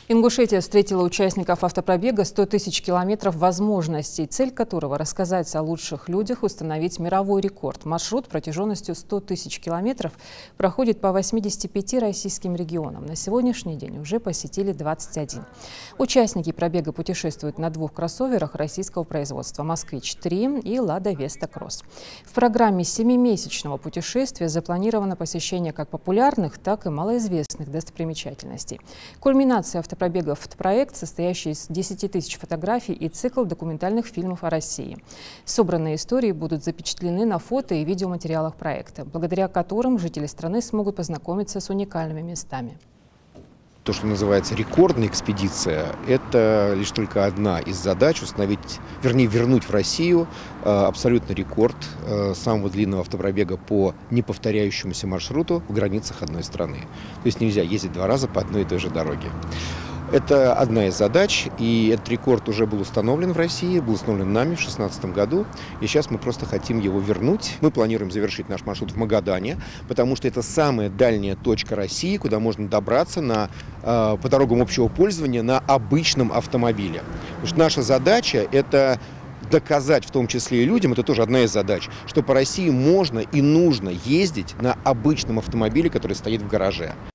Ингушетия встретила участников автопробега 100 тысяч километров возможностей, цель которого – рассказать о лучших людях, установить мировой рекорд. Маршрут протяженностью 100 тысяч километров проходит по 85 российским регионам. На сегодняшний день уже посетили 21. Участники пробега путешествуют на двух кроссоверах российского производства «Москвич-3» и «Лада Веста Кросс». В программе 7-месячного путешествия запланировано посещение как популярных, так и малоизвестных достопримечательностей. Кульминация автопробега – проект, состоящий из 10 тысяч фотографий и цикл документальных фильмов о России. Собранные истории будут запечатлены на фото и видеоматериалах проекта, благодаря которым жители страны смогут познакомиться с уникальными местами. То, что называется рекордная экспедиция, это лишь только одна из задач — установить, вернуть в Россию абсолютный рекорд самого длинного автопробега по неповторяющемуся маршруту в границах одной страны. То есть нельзя ездить два раза по одной и той же дороге. Это одна из задач, и этот рекорд уже был установлен в России, был установлен нами в 2016 году, и сейчас мы просто хотим его вернуть. Мы планируем завершить наш маршрут в Магадане, потому что это самая дальняя точка России, куда можно добраться по дорогам общего пользования на обычном автомобиле. Потому что наша задача – это доказать, в том числе и людям, это тоже одна из задач, что по России можно и нужно ездить на обычном автомобиле, который стоит в гараже.